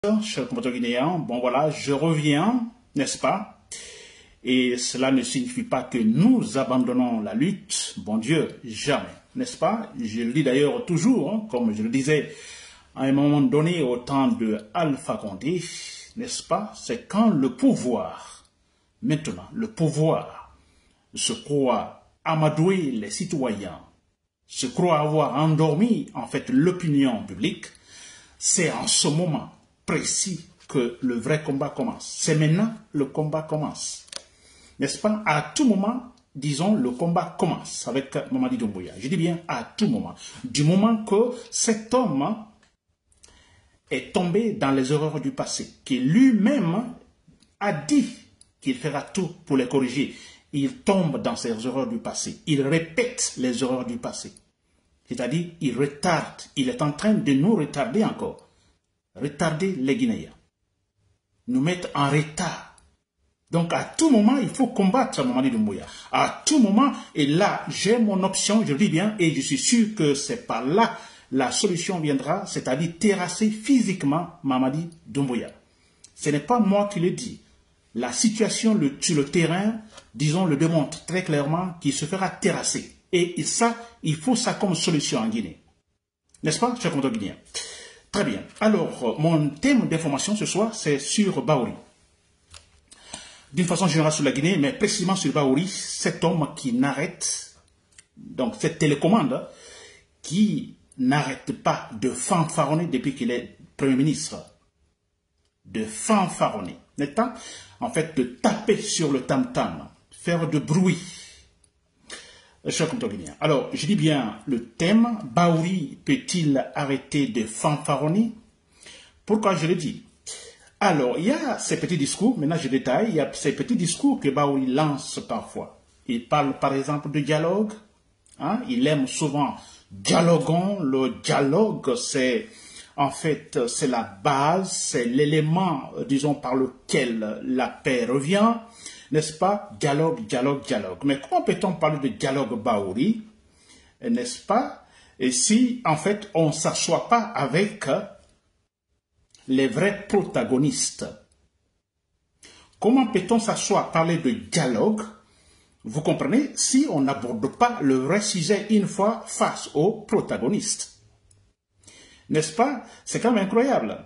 Chers compatriotes guinéens, bon voilà, je reviens, n'est-ce pas? Et cela ne signifie pas que nous abandonnons la lutte, bon Dieu, jamais, n'est-ce pas? Je le dis d'ailleurs toujours, hein, comme je le disais à un moment donné au temps de Alpha Condé, n'est-ce pas? C'est quand le pouvoir, maintenant, le pouvoir se croit amadouer les citoyens, se croit avoir endormi en fait l'opinion publique, c'est en ce moment précis que le vrai combat commence. C'est maintenant le combat commence. N'est-ce pas? À tout moment, disons, le combat commence avec Mamadi Doumbouya. Je dis bien à tout moment. Du moment que cet homme est tombé dans les erreurs du passé, qui lui-même a dit qu'il fera tout pour les corriger. Il tombe dans ces erreurs du passé. Il répète les erreurs du passé. C'est-à-dire, il retarde. Il est en train de nous retarder encore. Retarder les Guinéens. Nous mettre en retard. Donc, à tout moment, il faut combattre Mamadi Doumbouya. À tout moment, et là, j'ai mon option, je le dis bien, et je suis sûr que c'est par là la solution viendra, c'est-à-dire terrasser physiquement Mamadi Doumbouya. Ce n'est pas moi qui le dis. La situation sur le terrain, disons, le démontre très clairement qu'il se fera terrasser. Et ça, il faut ça comme solution en Guinée. N'est-ce pas, chers compatriotes guinéens? Très bien. Alors, mon thème d'information ce soir, c'est sur Bahouri. D'une façon générale sur la Guinée, mais précisément sur Bahouri, cet homme qui n'arrête, donc cette télécommande, qui n'arrête pas de fanfaronner depuis qu'il est Premier ministre. De fanfaronner. N'est-ce pas? En fait, de taper sur le tam-tam, faire de bruit. Chers compatriotes guinéens. Alors, je dis bien le thème, Bahouri peut-il arrêter de fanfaronner? Pourquoi je le dis? Alors, il y a ces petits discours, maintenant je détaille, il y a ces petits discours que Bahouri lance parfois. Il parle par exemple de dialogue, hein? Il aime souvent dialoguons, le dialogue c'est en fait c'est la base, c'est l'élément, disons, par lequel la paix revient. N'est-ce pas? Dialogue, dialogue, dialogue. Mais comment peut-on parler de dialogue Bahouri? N'est-ce pas? Et si, en fait, on ne s'assoit pas avec les vrais protagonistes. Comment peut-on s'asseoir, parler de dialogue, vous comprenez, si on n'aborde pas le vrai sujet une fois face aux protagonistes? N'est-ce pas? C'est quand même incroyable.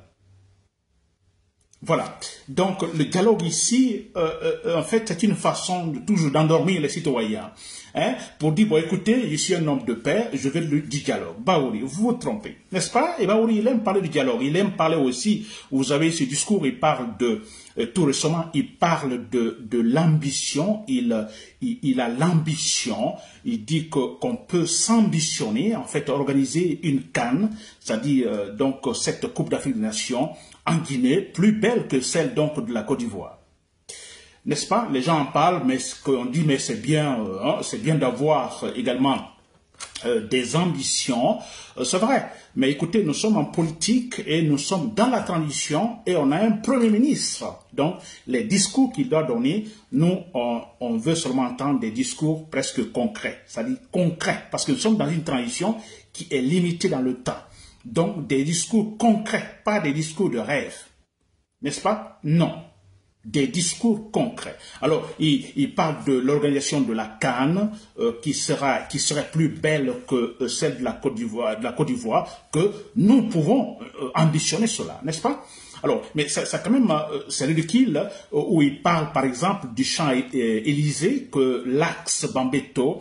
Voilà. Donc, le dialogue ici, en fait, c'est une façon de toujours d'endormir les citoyens. Hein, pour dire, bon, écoutez, je suis un homme de paix, je veux du dialogue. Bahouri, vous vous trompez. N'est-ce pas? Et Bahouri, il aime parler du dialogue. Il aime parler aussi, vous avez ce discours, il parle de, tout récemment, il parle de l'ambition. Il a l'ambition. Il dit qu'on peut s'ambitionner, en fait, organiser une CAN, c'est-à-dire, donc, cette Coupe d'Afrique des Nations, en Guinée, plus belle que celle donc de la Côte d'Ivoire. N'est-ce pas? Les gens en parlent, mais ce qu'on dit, mais c'est bien d'avoir également des ambitions. C'est vrai, mais écoutez, nous sommes en politique et nous sommes dans la transition et on a un Premier ministre. Donc, les discours qu'il doit donner, nous, on veut seulement entendre des discours presque concrets, c'est-à-dire concrets, parce que nous sommes dans une transition qui est limitée dans le temps. Donc, des discours concrets, pas des discours de rêve. N'est-ce pas? Non. Des discours concrets. Alors, il parle de l'organisation de la CAN, qui serait plus belle que celle de la Côte d'Ivoire, que nous pouvons ambitionner cela, n'est-ce pas? Alors, mais ça quand même, c'est ridicule, où il parle, par exemple, du champ Élysée, que l'axe Bambeto,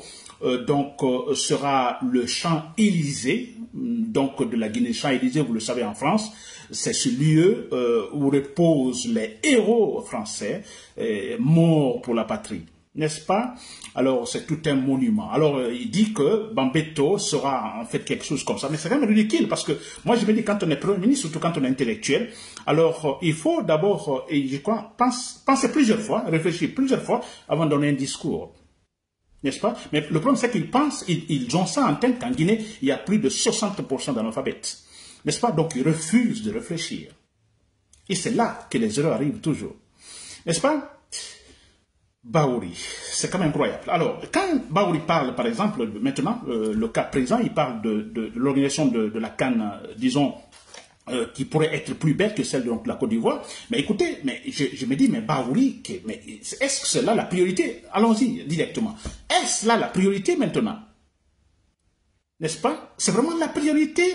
sera le champ Élysée, donc de la Guinée. Champ Élysée, vous le savez, en France, c'est ce lieu où reposent les héros français morts pour la patrie, n'est-ce pas? Alors, c'est tout un monument. Alors, il dit que Bambeto sera en fait quelque chose comme ça. Mais c'est quand même ridicule parce que moi, je me dis, quand on est Premier ministre, surtout quand on est intellectuel, alors il faut d'abord, et je crois, penser plusieurs fois, réfléchir plusieurs fois avant de donner un discours. N'est-ce pas? Mais le problème, c'est qu'ils pensent, ils ont ça en tête qu'en Guinée, il y a plus de 60% d'analphabètes. N'est-ce pas? Donc, ils refusent de réfléchir. Et c'est là que les erreurs arrivent toujours. N'est-ce pas? Bahouri, c'est quand même incroyable. Alors, quand Bahouri parle, par exemple, maintenant, le cas présent, il parle de l'organisation de la CAN, disons, qui pourrait être plus belle que celle de la Côte d'Ivoire. Mais écoutez, mais je me dis, mais Bahouri, mais est-ce que c'est là la priorité? Allons-y directement. Est-ce là la priorité maintenant? N'est-ce pas? C'est vraiment la priorité?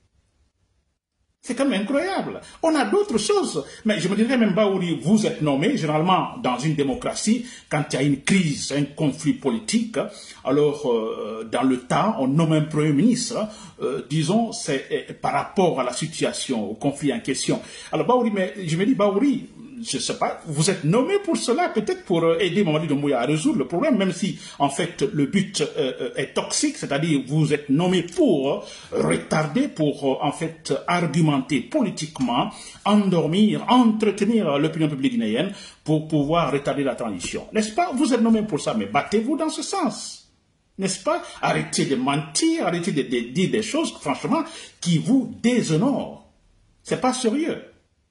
C'est quand même incroyable. On a d'autres choses. Mais je me dirais même, Bahouri, vous êtes nommé, généralement, dans une démocratie, quand il y a une crise, un conflit politique, alors, dans le temps, on nomme un premier ministre, disons, c'est par rapport à la situation, au conflit en question. Alors, Bahouri, mais je me dis, Bahouri, je ne sais pas, vous êtes nommé pour cela, peut-être pour aider Mamadi Doumbouya à résoudre le problème, même si, en fait, le but est toxique, c'est-à-dire vous êtes nommé pour retarder, pour, en fait, argumenter politiquement, endormir, entretenir l'opinion publique guinéenne pour pouvoir retarder la transition. N'est-ce pas? Vous êtes nommé pour ça, mais battez-vous dans ce sens. N'est-ce pas? Arrêtez de mentir, arrêtez de dire des choses, franchement, qui vous déshonorent. C'est pas sérieux.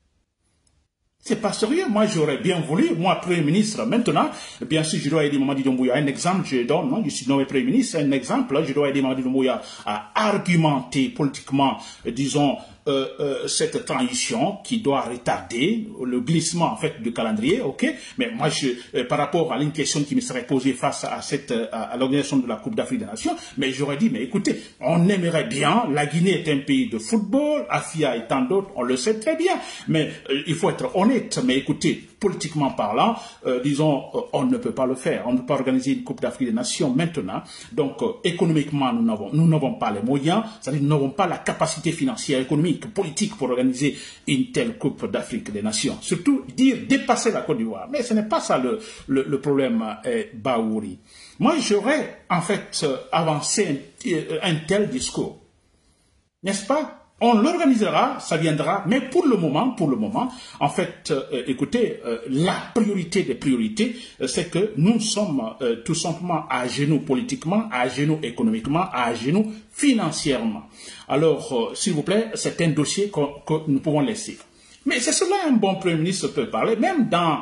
C'est pas sérieux. Moi, j'aurais bien voulu, moi, Premier ministre, maintenant, bien sûr, je dois aider Mamadi Doumbouya. Un exemple, je donne, non, je suis nommé Premier ministre, un exemple, je dois aider Mamadi Doumbouya à argumenter politiquement, disons, cette transition qui doit retarder le glissement en fait du calendrier, ok. Mais moi, par rapport à une question qui me serait posée face à à l'organisation de la Coupe d'Afrique des Nations, mais j'aurais dit, mais écoutez, on aimerait bien, la Guinée est un pays de football, Afia et tant d'autres, on le sait très bien, mais il faut être honnête. Mais écoutez, politiquement parlant, disons, on ne peut pas le faire. On ne peut pas organiser une Coupe d'Afrique des Nations maintenant. Donc, économiquement, nous n'avons pas les moyens, c'est-à-dire nous n'avons pas la capacité financière, économique, politique pour organiser une telle Coupe d'Afrique des Nations. Surtout, dire dépasser la Côte d'Ivoire. Mais ce n'est pas ça le problème, Bahouri. Moi, j'aurais, en fait, avancé un tel discours. N'est-ce pas? On l'organisera, ça viendra, mais pour le moment, en fait, écoutez, la priorité des priorités, c'est que nous sommes tout simplement à genoux politiquement, à genoux économiquement, à genoux financièrement. Alors, s'il vous plaît, c'est un dossier que nous pouvons laisser. Mais c'est cela un bon Premier ministre peut parler, même dans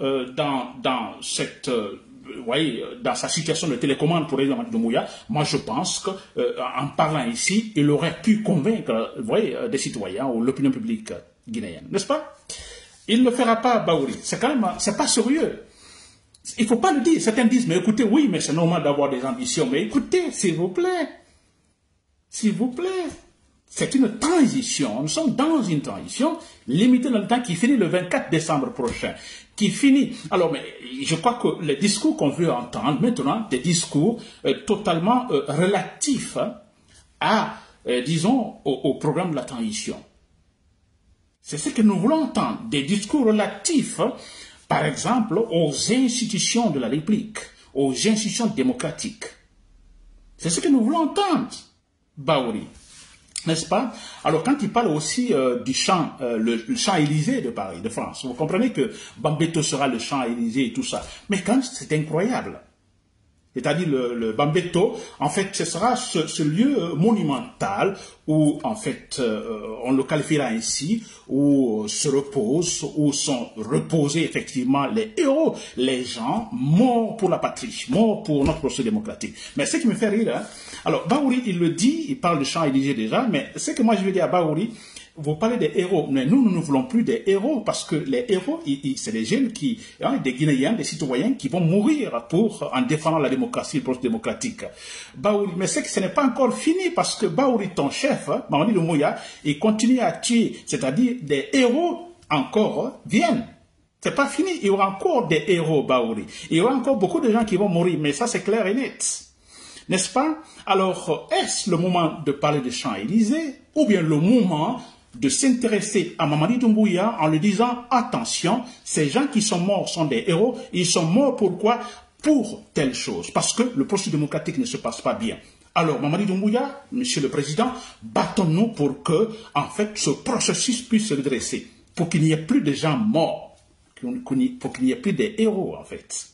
cette... voyez, dans sa situation de télécommande pour Mamadi Doumbouya, moi je pense qu'en parlant ici, il aurait pu convaincre, voyez, des citoyens ou l'opinion publique guinéenne, n'est-ce pas? Il ne le fera pas, Bahouri. C'est quand même, c'est pas sérieux. Il ne faut pas le dire. Certains disent, mais écoutez, oui, mais c'est normal d'avoir des ambitions. Mais écoutez, s'il vous plaît, c'est une transition. Nous sommes dans une transition limitée dans le temps qui finit le 24 décembre prochain. Qui finit. Alors, mais je crois que les discours qu'on veut entendre maintenant, des discours totalement relatifs à, disons, au programme de la transition. C'est ce que nous voulons entendre. Des discours relatifs, par exemple, aux institutions de la République, aux institutions démocratiques. C'est ce que nous voulons entendre, Bahouri. N'est-ce pas? Alors, quand il parle aussi du champ, le champ Élysée de Paris, de France, vous comprenez que Bambeto sera le champ Élysée et tout ça. Mais quand c'est incroyable. C'est-à-dire le Bambeto, en fait, ce sera ce lieu monumental où, en fait, on le qualifiera ainsi, où se reposent, où sont reposés effectivement les héros, les gens morts pour la patrie, morts pour notre processus démocratique. Mais ce qui me fait rire, hein, alors Bahouri, il le dit, il parle de champ Élysée déjà, mais ce que moi je veux dire à Bahouri, vous parlez des héros, mais nous ne voulons plus des héros parce que les héros, c'est des jeunes qui, hein, des Guinéens, des citoyens qui vont mourir en défendant la démocratie, le processus démocratique. Bahouri, mais c'est que ce n'est pas encore fini parce que Bahouri, ton chef, Mamadi Doumbouya, il continue à tuer, c'est-à-dire des héros encore viennent. C'est pas fini, il y aura encore des héros, Bahouri. Il y aura encore beaucoup de gens qui vont mourir, mais ça c'est clair et net. N'est-ce pas? Alors, est-ce le moment de parler de Champs-Élysées ou bien le moment de s'intéresser à Mamadi Doumbouya en lui disant « Attention, ces gens qui sont morts sont des héros, ils sont morts pourquoi? Pour telle chose. Parce que le processus démocratique ne se passe pas bien. » Alors, Mamadi Doumbouya, Monsieur le Président, battons-nous pour que, en fait, ce processus puisse se redresser, pour qu'il n'y ait plus de gens morts, pour qu'il n'y ait plus de héros, en fait.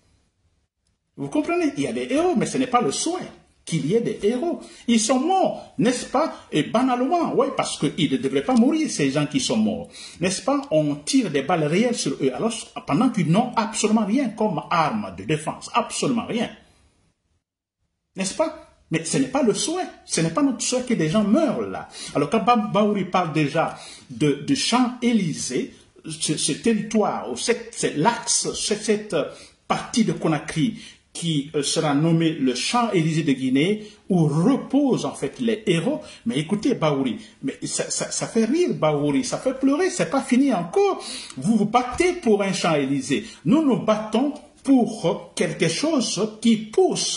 Vous comprenez? Il y a des héros, mais ce n'est pas le souhait qu'il y ait des héros. Ils sont morts, n'est-ce pas? Et banalement, oui, parce qu'ils ne devraient pas mourir, ces gens qui sont morts. N'est-ce pas? On tire des balles réelles sur eux, alors pendant qu'ils n'ont absolument rien comme arme de défense. Absolument rien. N'est-ce pas? Mais ce n'est pas le souhait, ce n'est pas notre souhait que des gens meurent là. Alors quand Bahouri parle déjà de Champs-Élysées, ce territoire, c'est l'axe, cette partie de Conakry qui sera nommée le Champs-Élysées de Guinée, où reposent en fait les héros. Mais écoutez, Bahouri, mais ça fait rire Bahouri, ça fait pleurer, c'est pas fini encore. Vous vous battez pour un Champs-Élysées. Nous nous battons pour quelque chose qui pousse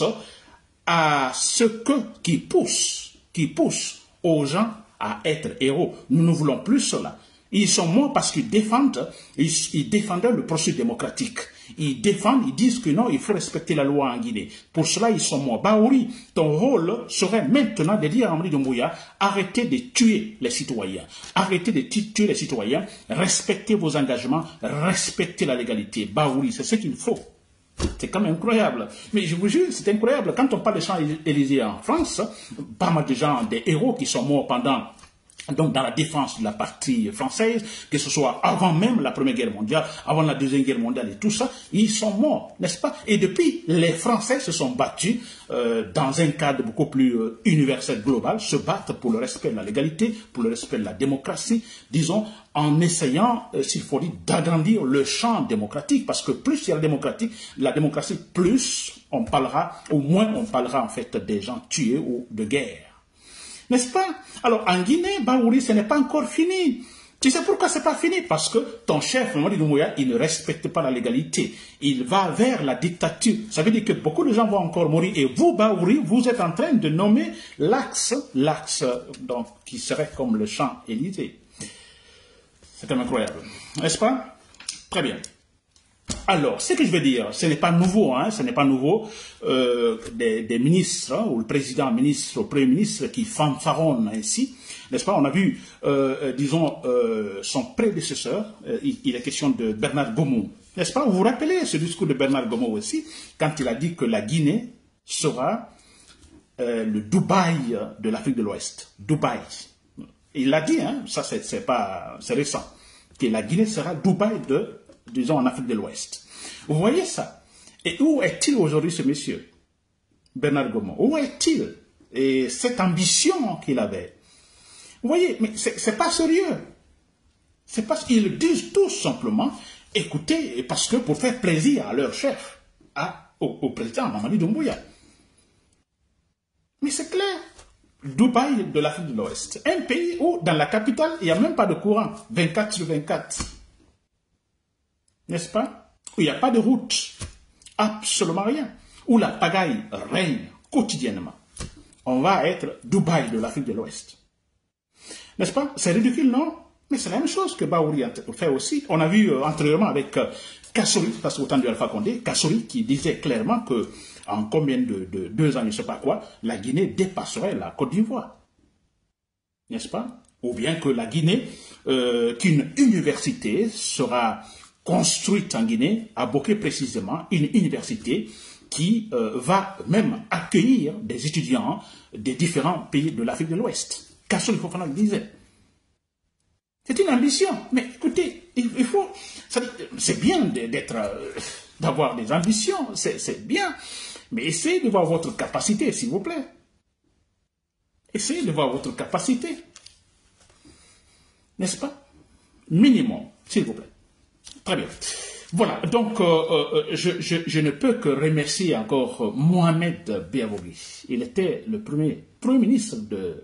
à qui pousse aux gens à être héros. Nous ne voulons plus cela. Ils sont morts parce qu'ils défendaient le processus démocratique. Ils disent que non, il faut respecter la loi en Guinée. Pour cela, ils sont morts. Bahouri, ton rôle serait maintenant de dire à Mamadi Doumbouya, arrêtez de tuer les citoyens. Arrêtez de tuer les citoyens. Respectez vos engagements. Respectez la légalité. Bahouri, c'est ce qu'il faut. C'est quand même incroyable. Mais je vous jure, c'est incroyable. Quand on parle des Champs-Élysées en France, pas mal de gens, des héros qui sont morts donc dans la défense de la patrie française, que ce soit avant même la Première Guerre mondiale, avant la Deuxième Guerre mondiale et tout ça, ils sont morts, n'est-ce pas? Et depuis, les Français se sont battus dans un cadre beaucoup plus universel, global, se battent pour le respect de la légalité, pour le respect de la démocratie, disons, en essayant, s'il faut dire, d'agrandir le champ démocratique, parce que plus il y a la démocratie, plus on parlera, au moins on parlera en fait des gens tués ou de guerre. N'est-ce pas? Alors, en Guinée, Bahouri, ce n'est pas encore fini. Tu sais pourquoi ce n'est pas fini? Parce que ton chef, Mamadi Doumbouya, il ne respecte pas la légalité. Il va vers la dictature. Ça veut dire que beaucoup de gens vont encore mourir. Et vous, Bahouri, vous êtes en train de nommer l'axe donc qui serait comme le Champs-Élysées. C'est quand même incroyable. N'est-ce pas? Très bien. Alors, ce que je veux dire, ce n'est pas nouveau, ce n'est pas nouveau, des ministres, ou le président ministre, ou le premier ministre qui fanfaronnent ainsi, n'est-ce pas? On a vu, disons, son prédécesseur, il est question de Bernard Gomou, n'est-ce pas? Vous vous rappelez ce discours de Bernard Gomou aussi, quand il a dit que la Guinée sera le Dubaï de l'Afrique de l'Ouest. Dubaï. Il l'a dit, ça c'est récent, que la Guinée sera Dubaï disons en Afrique de l'Ouest. Vous voyez ça? Et où est-il aujourd'hui ce monsieur? Bernard Gomou. Où est-il? Et cette ambition qu'il avait. Vous voyez, mais c'est pas sérieux. C'est pas, ils le disent tout simplement, écoutez, parce que pour faire plaisir à leur chef, au président Mamadi Doumbouya. Mais c'est clair. Dubaï de l'Afrique de l'Ouest. Un pays où, dans la capitale, il n'y a même pas de courant. 24 sur 24. N'est-ce pas? Où il n'y a pas de route. Absolument rien. Où la pagaille règne quotidiennement. On va être Dubaï de l'Afrique de l'Ouest. N'est-ce pas? C'est ridicule, non? Mais c'est la même chose que Bahouri fait aussi. On a vu antérieurement avec Kassory, parce qu'au temps du Alpha Condé, Kassory qui disait clairement que en combien de 2 ans, je ne sais pas quoi, la Guinée dépasserait la Côte d'Ivoire. N'est-ce pas? Ou bien que la Guinée, qu'une université sera construite en Guinée, à Boké précisément, une université qui va même accueillir des étudiants des différents pays de l'Afrique de l'Ouest. Kassory Fofana le disait. C'est une ambition. Mais écoutez, il faut... C'est bien d'avoir des ambitions, c'est bien. Mais essayez de voir votre capacité, s'il vous plaît. Essayez de voir votre capacité. N'est-ce pas? Minimum, s'il vous plaît. Très bien. Voilà, donc je ne peux que remercier encore Mohamed Beavogui. Il était le premier ministre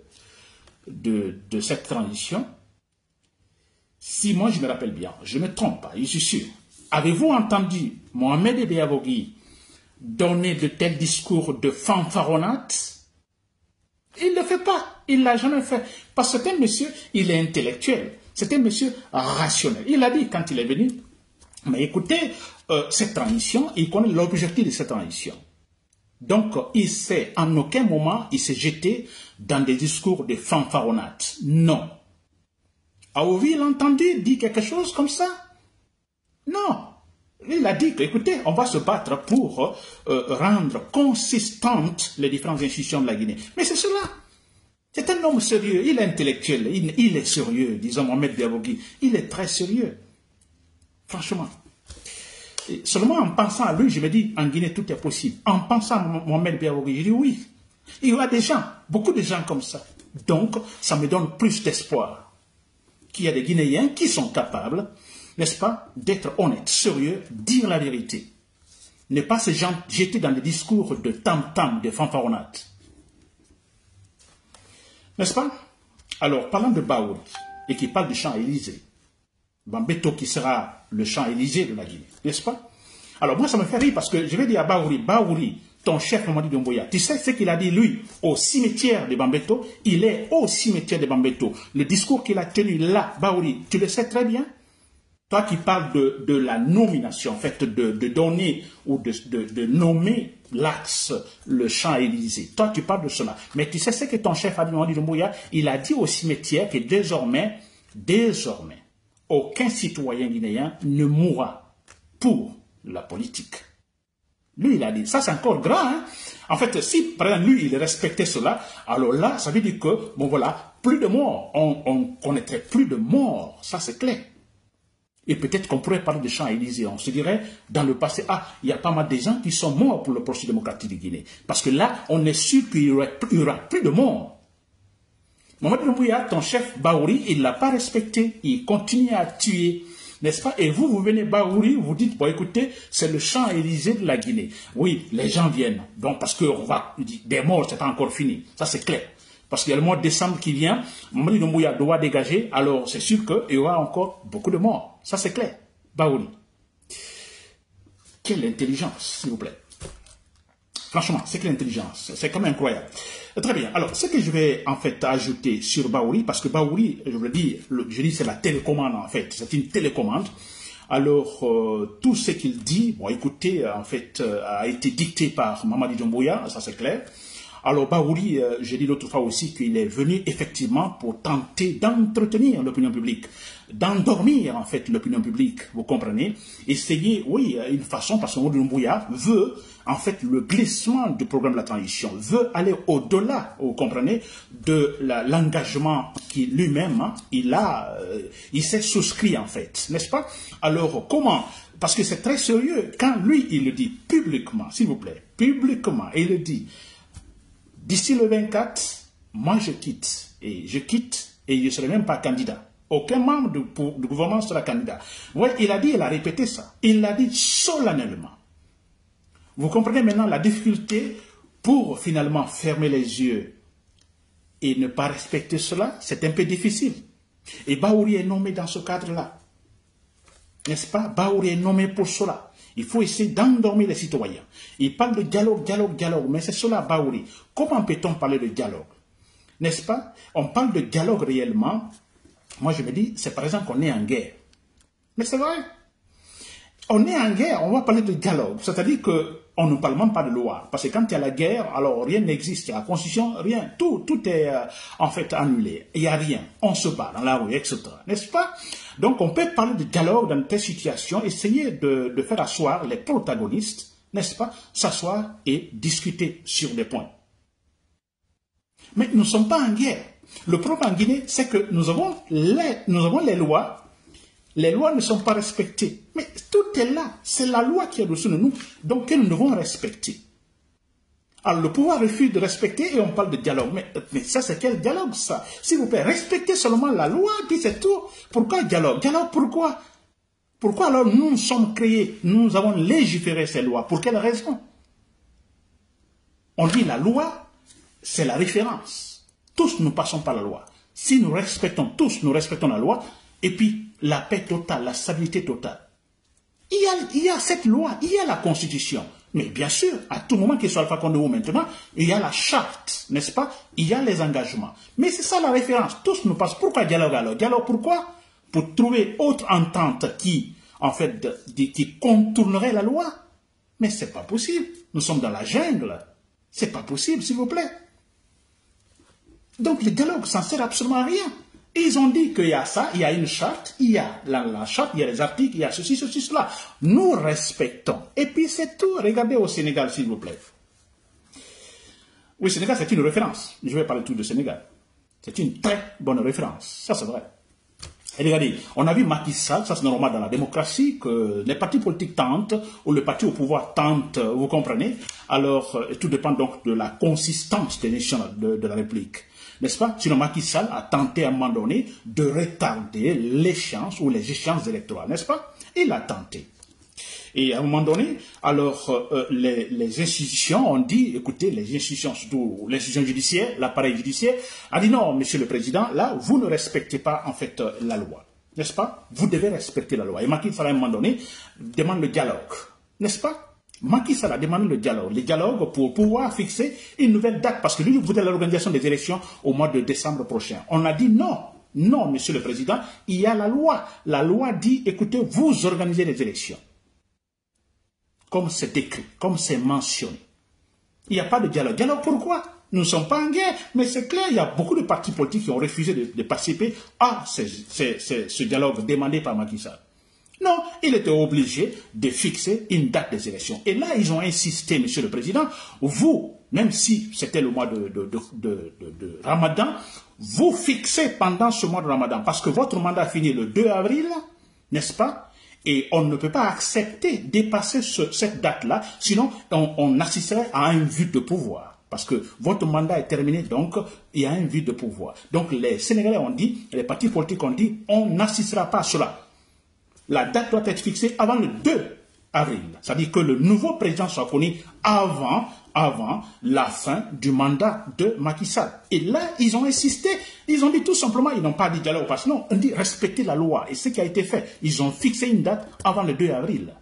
de cette transition. Si moi je me rappelle bien, je ne me trompe pas, je suis sûr. Avez-vous entendu Mohamed Beavogui donner de tels discours de fanfaronnade? Il ne le fait pas, il ne l'a jamais fait. Parce que c'est un monsieur, il est intellectuel, c'est un monsieur rationnel. Il a dit quand il est venu, mais écoutez, cette transition, il connaît l'objectif de cette transition. Donc, en aucun moment, il s'est jeté dans des discours de fanfaronnade. Non. Avez-vous entendu dire quelque chose comme ça? Non. Il a dit que, écoutez, on va se battre pour rendre consistantes les différentes institutions de la Guinée. Mais c'est cela. C'est un homme sérieux, il est intellectuel, il est sérieux, disons Mohamed Beavogui. Il est très sérieux. Franchement. Et seulement en pensant à lui, je me dis, en Guinée, tout est possible. En pensant à Mohamed Beavogui, je dis oui. Il y a des gens, beaucoup de gens comme ça. Donc, ça me donne plus d'espoir qu'il y a des Guinéens qui sont capables, n'est-ce pas, d'être honnêtes, sérieux, dire la vérité. Ne pas se jeter dans des discours de tam-tam, de fanfaronnade. N'est-ce pas? Alors, parlant de Baouri, et qui parle du Champs-Élysées, Bambeto qui sera le Champs-Élysées de la Guinée, n'est-ce pas? Alors, moi, ça me fait rire parce que je vais dire à Baouri, ton chef Mamadi Doumbouya, tu sais ce qu'il a dit, lui, au cimetière de Bambeto? Il est au cimetière de Bambeto. Le discours qu'il a tenu là, Baouri, tu le sais très bien? Toi qui parles de la nomination, en fait, de donner ou de nommer l'axe, le Champs-Élysées. Toi, tu parles de cela. Mais tu sais ce que ton chef Mamadi Doumbouya, il a dit au cimetière que désormais, aucun citoyen guinéen ne mourra pour la politique. Lui, il a dit, ça c'est encore grand. Hein? En fait, si par exemple, lui, il respectait cela, alors là, ça veut dire que, bon voilà, plus de morts. On connaîtrait plus de morts, ça c'est clair. Et peut-être qu'on pourrait parler de Champs-Élysées. On se dirait, dans le passé, il y a pas mal de gens qui sont morts pour le processus démocratique de Guinée. Parce que là, on est sûr qu'il y aura plus de morts. Mamadi Doumbouya, ton chef Baouri, il ne l'a pas respecté. Il continue à tuer. N'est-ce pas? Et vous venez Baouri, vous dites, bon écoutez, c'est le Champs-Élysées de la Guinée. Oui, les gens viennent. Donc, parce que des morts, c'est pas encore fini. Ça, c'est clair. Parce qu'il y a le mois de décembre qui vient, Mamadi Doumbouya doit dégager, alors c'est sûr qu'il y aura encore beaucoup de morts. Ça, c'est clair. Baouri. Quelle intelligence, s'il vous plaît. Franchement, c'est quelle intelligence. C'est quand même incroyable. Très bien. Alors, ce que je vais en fait ajouter sur Baouri, parce que Baouri, je vous le dis, c'est la télécommande en fait. C'est une télécommande. Alors, tout ce qu'il dit, bon, écoutez, en fait, a été dicté par Mamadi Doumbouya, ça c'est clair. Alors, Baouri, j'ai dit l'autre fois aussi qu'il est venu effectivement pour tenter d'entretenir l'opinion publique, d'endormir en fait l'opinion publique, vous comprenez? Essayer, oui, une façon, parce que Mamadi Doumbouya veut en fait le glissement du programme de la transition, veut aller au-delà, vous comprenez, de l'engagement qui lui-même, hein, il s'est souscrit en fait, n'est-ce pas? Alors, comment? Parce que c'est très sérieux, quand lui, il le dit publiquement, s'il vous plaît, publiquement, il le dit, d'ici le 24, moi je quitte et je ne serai même pas candidat. Aucun membre du gouvernement sera candidat. Oui, il a répété ça. Il l'a dit solennellement. Vous comprenez maintenant la difficulté pour finalement fermer les yeux et ne pas respecter cela, c'est un peu difficile. Et Baouri est nommé dans ce cadre-là. N'est-ce pas? Baouri est nommé pour cela. Il faut essayer d'endormir les citoyens. Il parle de dialogue, mais c'est cela, Baouri. Comment peut-on parler de dialogue? N'est-ce pas? On parle de dialogue réellement. Moi, je me dis, c'est par exemple qu'on est en guerre. Mais c'est vrai. On est en guerre, on va parler de dialogue. C'est-à-dire qu'on ne parle même pas de loi. Parce que quand il y a la guerre, alors rien n'existe. Il y a la constitution, rien. Tout est en fait annulé. Il n'y a rien. On se bat dans la rue, etc. N'est-ce pas? Donc on peut parler de dialogue dans telle situation, essayer de faire asseoir les protagonistes, n'est-ce pas? S'asseoir et discuter sur des points. Mais nous ne sommes pas en guerre. Le problème en Guinée, c'est que nous avons les lois. Les lois ne sont pas respectées. Mais tout est là. C'est la loi qui est au-dessus de nous. Donc, que nous devons respecter. Alors, le pouvoir refuse de respecter et on parle de dialogue. Mais ça, c'est quel dialogue, ça? S'il vous plaît, respectez seulement la loi, puis c'est tout. Pourquoi dialogue? Dialogue, pourquoi? Pourquoi alors nous sommes créés, nous avons légiféré ces lois? Pour quelle raison? On dit la loi, c'est la référence. Tous nous passons par la loi. Si nous respectons la loi, et puis la paix totale, la stabilité totale. Il y a cette loi, il y a la Constitution. Mais bien sûr, à tout moment qu'il soit Alpha Condé ou maintenant, il y a la charte, n'est-ce pas? Il y a les engagements. Mais c'est ça la référence. Tous nous passent. Pourquoi dialogue alors? Dialogue pourquoi? Pour trouver autre entente qui, en fait, qui contournerait la loi. Mais c'est pas possible. Nous sommes dans la jungle. C'est pas possible, s'il vous plaît. Donc le dialogue, ça ne sert absolument à rien. Et ils ont dit qu'il y a ça, il y a une charte, il y a la charte, il y a les articles, il y a ceci, cela. Nous respectons. Et puis c'est tout. Regardez au Sénégal, s'il vous plaît. Oui, Sénégal, c'est une référence. Je vais parler tout du Sénégal. C'est une très bonne référence. Ça, c'est vrai. Et regardez, on a vu Macky Sall, ça c'est normal dans la démocratie, que les partis politiques tentent, ou le parti au pouvoir tente, vous comprenez. Alors, tout dépend donc de la consistance des nations de la République. N'est-ce pas? Sinon, Macky Sall a tenté à un moment donné de retarder l'échéance ou les échéances électorales, n'est-ce pas? Il a tenté. Et à un moment donné, alors les institutions ont dit, écoutez, les institutions, surtout l'institution judiciaire, l'appareil judiciaire, a dit non, monsieur le président, là, vous ne respectez pas en fait la loi, n'est-ce pas? Vous devez respecter la loi. Et Macky Sall, à un moment donné, demande le dialogue, n'est-ce pas? Macky Sall a demandé le dialogue pour pouvoir fixer une nouvelle date, parce que lui, il voulait l'organisation des élections au mois de décembre prochain. On a dit non. Non, monsieur le président, il y a la loi. La loi dit, écoutez, vous organisez les élections. Comme c'est écrit, comme c'est mentionné. Il n'y a pas de dialogue. Dialogue pourquoi? Nous ne sommes pas en guerre, mais c'est clair, il y a beaucoup de partis politiques qui ont refusé de participer à ce dialogue demandé par Macky Sall. Non, il était obligé de fixer une date des élections. Et là, ils ont insisté, monsieur le président, vous, même si c'était le mois de Ramadan, vous fixez pendant ce mois de Ramadan, parce que votre mandat finit le 2 avril, n'est-ce pas? Et on ne peut pas accepter dépasser cette date-là, sinon on assisterait à un vide de pouvoir. Parce que votre mandat est terminé, donc il y a un vide de pouvoir. Donc les Sénégalais ont dit, les partis politiques ont dit, on n'assistera pas à cela. La date doit être fixée avant le 2 avril. C'est-à-dire que le nouveau président soit connu avant la fin du mandat de Macky Sall. Et là, ils ont insisté. Ils ont dit tout simplement, ils n'ont pas dit dialogue, parce que non, on dit respecter la loi. Et ce qui a été fait, ils ont fixé une date avant le 2 avril.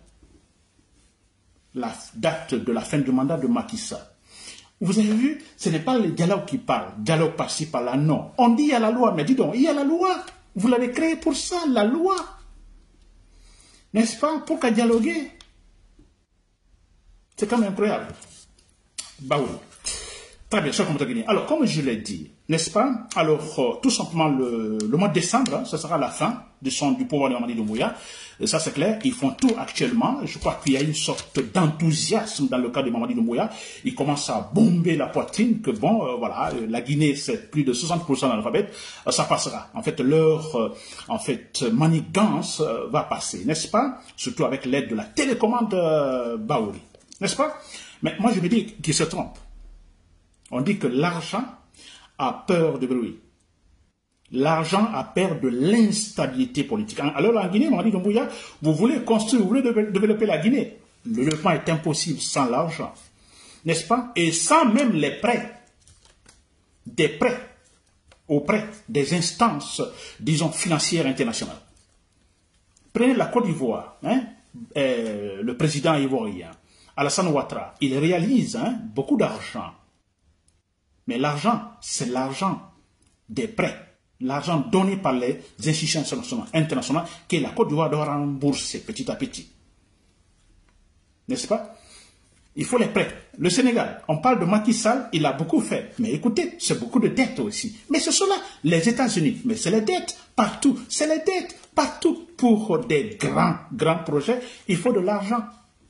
La date de la fin du mandat de Macky Sall. Vous avez vu, ce n'est pas le dialogue qui parle. Dialogue par-ci, par-là, non. On dit il y a la loi, mais dis donc, il y a la loi. Vous l'avez créée pour ça, la loi. N'est-ce pas? Pour qu'à dialoguer. C'est quand même incroyable. Bah oui. Très bien, cher commentateur guinéen. Alors, comme je l'ai dit, n'est-ce pas? Alors, tout simplement, le mois de décembre, hein, ce sera la fin du pouvoir de Mamadi Doumbouya. Ça, c'est clair. Ils font tout actuellement. Je crois qu'il y a une sorte d'enthousiasme dans le cas de Mamadi Doumbouya. Ils commencent à bomber la poitrine que, bon, voilà, la Guinée, c'est plus de 60% d'analphabètes. Ça passera. En fait, leur manigance va passer, n'est-ce pas? Surtout avec l'aide de la télécommande Baouri. N'est-ce pas? Mais moi, je me dis qu'ils se trompent. On dit que l'argent a peur de bruit. L'argent a peur de l'instabilité politique. Alors, en Guinée, Mamadi Doumbouya, vous voulez construire, vous voulez développer la Guinée. Le développement est impossible sans l'argent. N'est-ce pas? Et sans même les prêts. Des prêts auprès des instances, disons, financières internationales. Prenez la Côte d'Ivoire, hein, le président ivoirien, Alassane Ouattara, il réalise beaucoup d'argent. Mais l'argent, c'est l'argent des prêts. L'argent donné par les institutions internationales que la Côte d'Ivoire doit rembourser petit à petit. N'est-ce pas? Il faut les prêts. Le Sénégal, on parle de Macky Sall, il a beaucoup fait. Mais écoutez, c'est beaucoup de dettes aussi. Mais ce sont là les États-Unis. Mais c'est les dettes partout. C'est les dettes partout. Pour des grands projets, il faut de l'argent.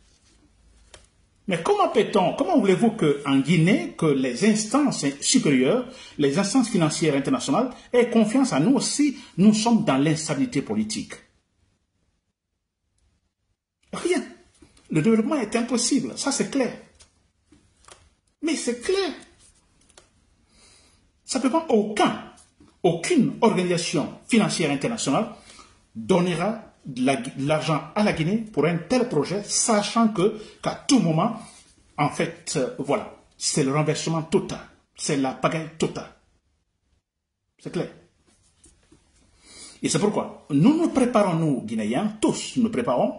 Mais comment voulez-vous qu'en Guinée, que les instances supérieures, les instances financières internationales aient confiance en nous si nous sommes dans l'instabilité politique? Rien. Le développement est impossible, ça c'est clair. Mais c'est clair. Simplement, aucune organisation financière internationale donnera de l'argent à la Guinée pour un tel projet, sachant qu'à tout moment, en fait, voilà, c'est le renversement total, c'est la pagaille totale. C'est clair. Et c'est pourquoi nous préparons, nous, Guinéens, tous, nous préparons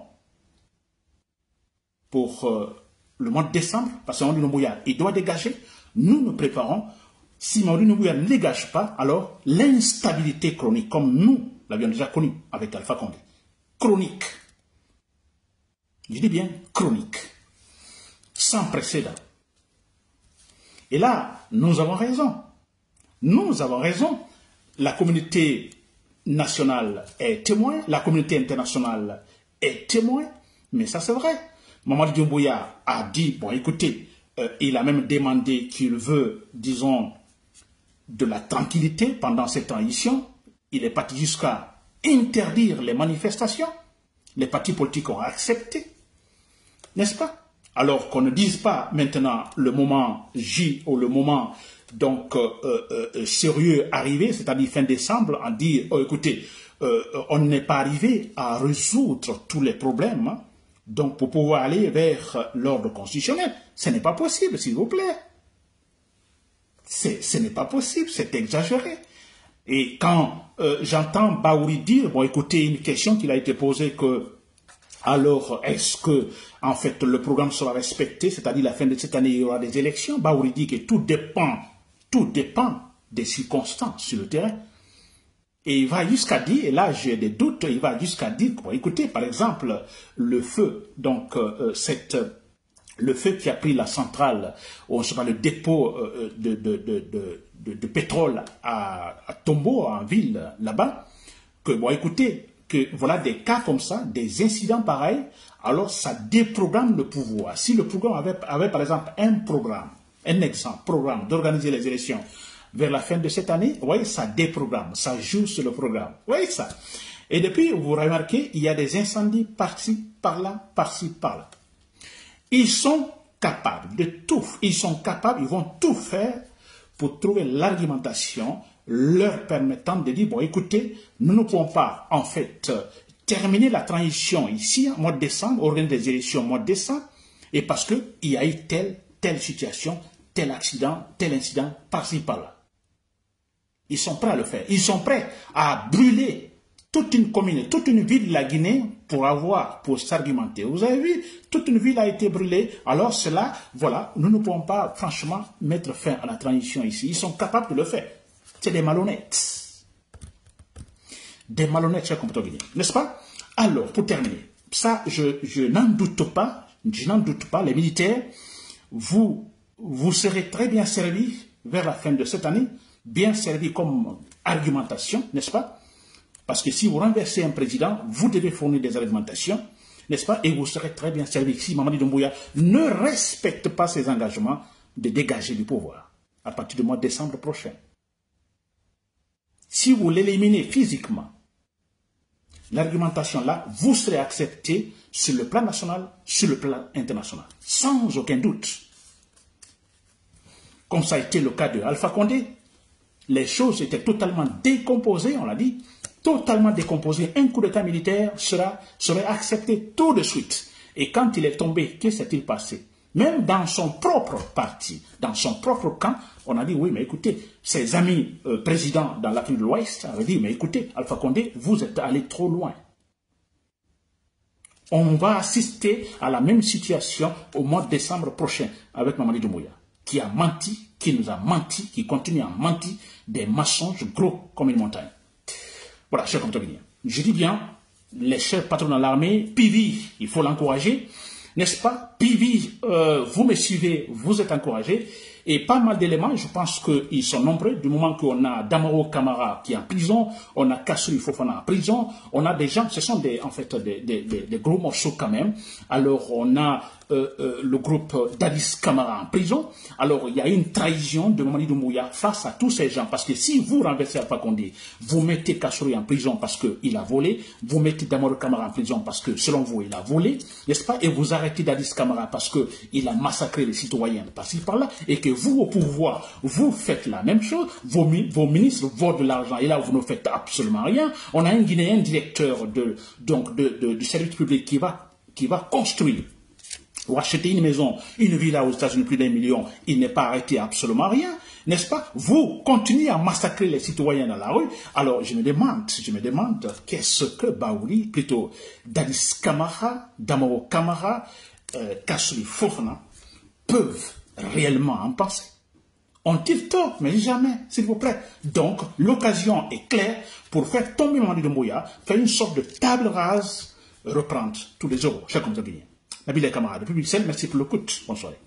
pour le mois de décembre, parce que Mamadi Doumbouya, il doit dégager, nous préparons. Si Mamadi Doumbouya ne dégage pas, alors l'instabilité chronique, comme nous l'avions déjà connu avec Alpha Condé, chronique, je dis bien chronique, sans précédent. Et là, nous avons raison. Nous avons raison. La communauté nationale est témoin, la communauté internationale est témoin, mais ça c'est vrai. Mamadi Doumbouya a dit, bon écoutez, il a même demandé qu'il veut, disons, de la tranquillité pendant cette transition. Il est parti jusqu'à interdire les manifestations. Les partis politiques ont accepté, n'est-ce pas? Alors qu'on ne dise pas maintenant le moment J ou le moment donc sérieux arrivé, c'est-à-dire fin décembre, en dire, oh, écoutez, on n'est pas arrivé à résoudre tous les problèmes, hein, donc pour pouvoir aller vers l'ordre constitutionnel. Ce n'est pas possible, s'il vous plaît. Ce n'est pas possible, c'est exagéré. Et quand j'entends Baouri dire, bon écoutez, une question qui a été posée que, alors est-ce que en fait le programme sera respecté, c'est-à-dire la fin de cette année il y aura des élections, Baouri dit que tout dépend des circonstances sur le terrain. Et il va jusqu'à dire, et là j'ai des doutes, il va jusqu'à dire, bon, écoutez, par exemple, le feu, donc le feu qui a pris la centrale, on se parle le dépôt de pétrole à Tombo, en ville, là-bas, que, bon, écoutez, que voilà des cas comme ça, des incidents pareils, alors ça déprogramme le pouvoir. Si le pouvoir avait par exemple un programme d'organiser les élections vers la fin de cette année, vous voyez, ça déprogramme, ça joue sur le programme. Vous voyez ça? Et depuis, vous remarquez, il y a des incendies par-ci, par-là, par-ci, par-là. Ils sont capables de tout, ils vont tout faire pour trouver l'argumentation leur permettant de dire, bon écoutez, nous ne pouvons pas en fait terminer la transition ici en mois de décembre, organiser des élections au mois de décembre, et parce qu'il y a eu telle situation, tel accident, tel incident, par-ci, par-là. Ils sont prêts à le faire. Ils sont prêts à brûler toute une commune, toute une ville de la Guinée pour s'argumenter. Vous avez vu, toute une ville a été brûlée. Alors cela, voilà, nous ne pouvons pas franchement mettre fin à la transition ici. Ils sont capables de le faire. C'est des malhonnêtes. Des malhonnêtes, chers compatriotes guinéens. N'est-ce pas? Alors, pour terminer, ça, je n'en doute pas, les militaires, vous serez très bien servis vers la fin de cette année, bien servis comme argumentation, n'est-ce pas? Parce que si vous renversez un président, vous devez fournir des argumentations, n'est-ce pas? Et vous serez très bien servi si Mamadi Doumbouya ne respecte pas ses engagements de dégager du pouvoir à partir du mois de décembre prochain. Si vous l'éliminez physiquement, l'argumentation là, vous serez accepté sur le plan national, sur le plan international, sans aucun doute. Comme ça a été le cas de Alpha Condé, les choses étaient totalement décomposées, on l'a dit, totalement décomposées. Un coup d'état militaire serait accepté tout de suite. Et quand il est tombé, que s'est-il passé? Même dans son propre parti, dans son propre camp, on a dit, oui, mais écoutez, ses amis présidents dans l'Afrique de l'Ouest avaient dit, mais écoutez, Alpha Condé, vous êtes allé trop loin. On va assister à la même situation au mois de décembre prochain avec Mamadi Doumbouya, qui a menti, qui nous a menti, qui continue à mentir, des mensonges gros comme une montagne. Voilà, chers compatriotes guinéens. Je dis bien, les chers patrons dans l'armée, Pivi, il faut l'encourager. N'est-ce pas? Pivi, vous me suivez, vous êtes encouragés. Et pas mal d'éléments, je pense qu'ils sont nombreux. Du moment qu'on a Damaro Camara qui est en prison, on a Kassouli Fofana en prison, on a des gens, ce sont en fait des gros morceaux quand même. Alors on a le groupe Dadis Camara en prison. Alors il y a une trahison de Mamadi Doumbouya face à tous ces gens. Parce que si vous renversez Alpha Condé, vous mettez Kassouli en prison parce qu'il a volé, vous mettez Damaro Camara en prison parce que selon vous il a volé, n'est-ce pas? Et vous arrêtez Dadis Camara parce qu'il a massacré les citoyens par-ci par-là, et que vous au pouvoir, vous faites la même chose, vos ministres volent de l'argent et là vous ne faites absolument rien. On a un Guinéen directeur du service public qui va construire ou acheter une maison, une villa aux États-Unis, plus d'1 million, il n'est pas arrêté absolument rien, n'est-ce pas? Vous continuez à massacrer les citoyens dans la rue. Alors je me demande, qu'est-ce que Baouri, plutôt Dadis Camara, Damaro Camara, Kassouli Fofana peuvent réellement en penser? Ont-ils tort? Mais jamais, s'il vous plaît. Donc, l'occasion est claire pour faire tomber Mamadi Doumbouya, faire une sorte de table rase, reprendre tous les euros. Chers compatriotes guinéens. Nabil et camarades, depuis Bruxelles, merci pour l'écoute. Bonne soirée.